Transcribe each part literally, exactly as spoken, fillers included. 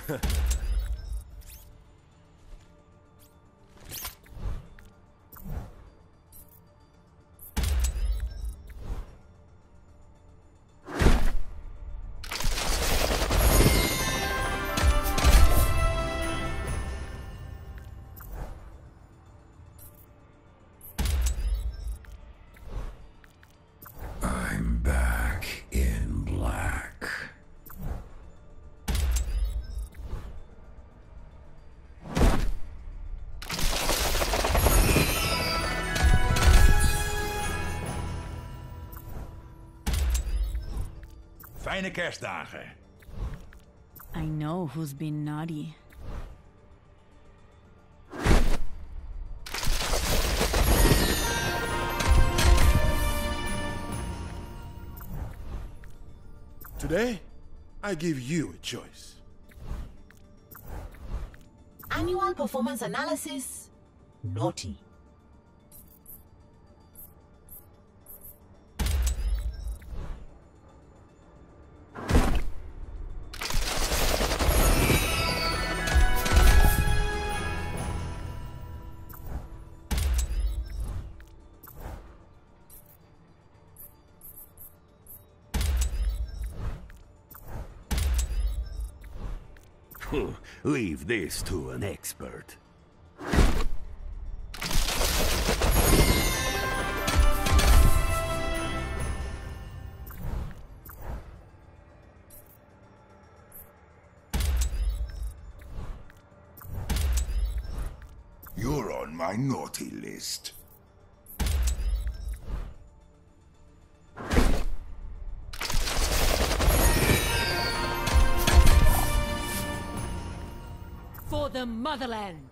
I'm back in black. Fijne kerstdagen. I know who's been naughty. Today, I give you a choice. Annual performance analysis. Naughty. Leave this to an expert. You're on my naughty list. For the motherland!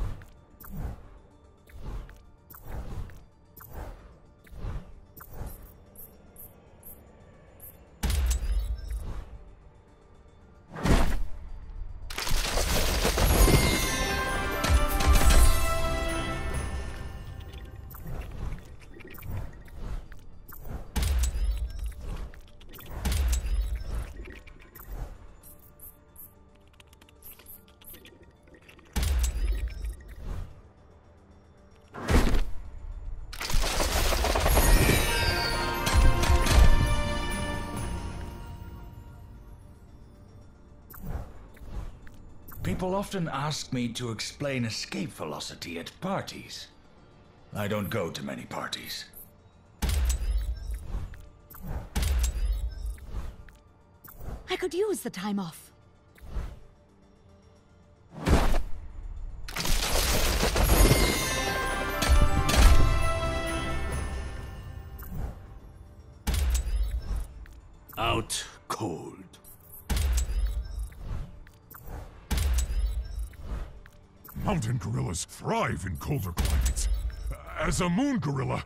People often ask me to explain escape velocity at parties. I don't go to many parties. I could use the time off. Out cold. Mountain gorillas thrive in colder climates. As a moon gorilla...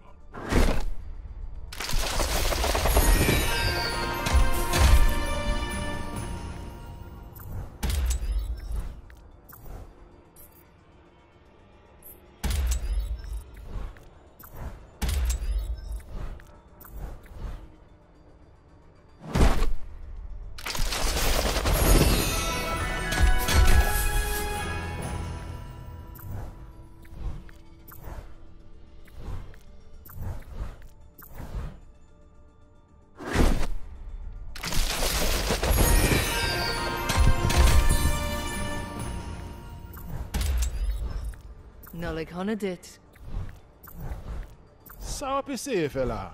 Nolik honna dit. Ça va passer, fella.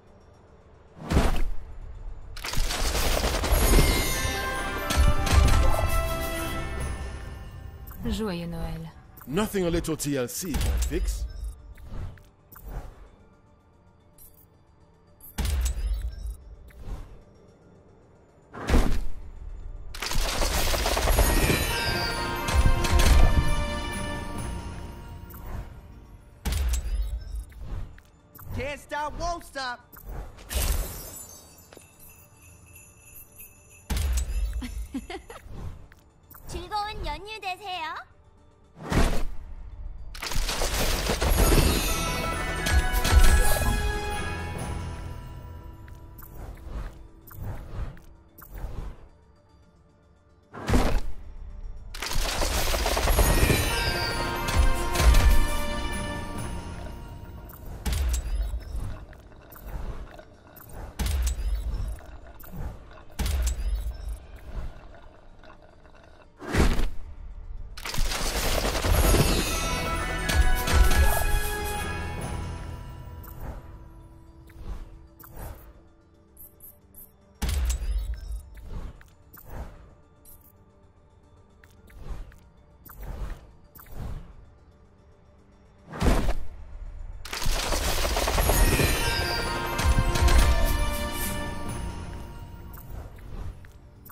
Joyeux Noël. Nothing a little T L C can't fix. Can't stop, won't stop. 즐거운 연휴 되세요.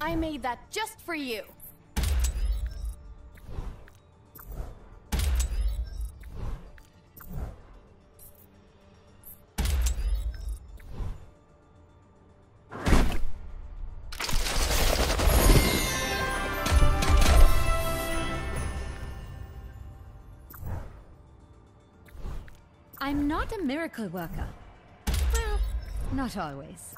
I made that just for you. I'm not a miracle worker. Well, not always.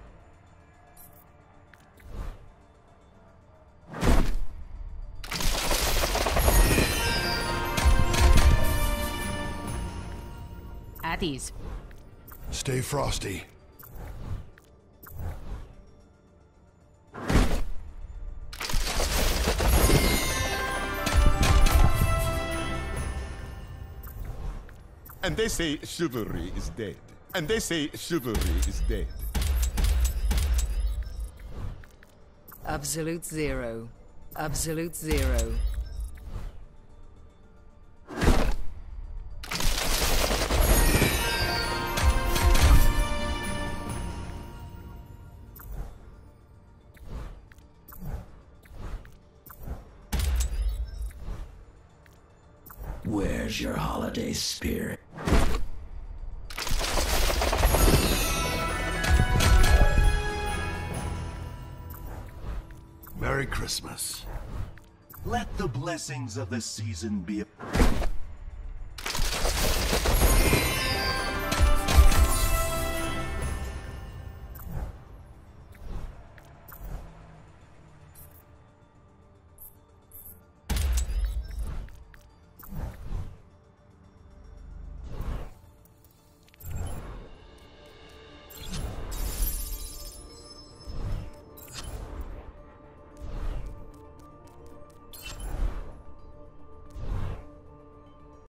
At ease. Stay frosty. And they say chivalry is dead. And they say chivalry is dead. Absolute zero. Absolute zero. Where's your holiday spirit? Merry Christmas. Let the blessings of the season be a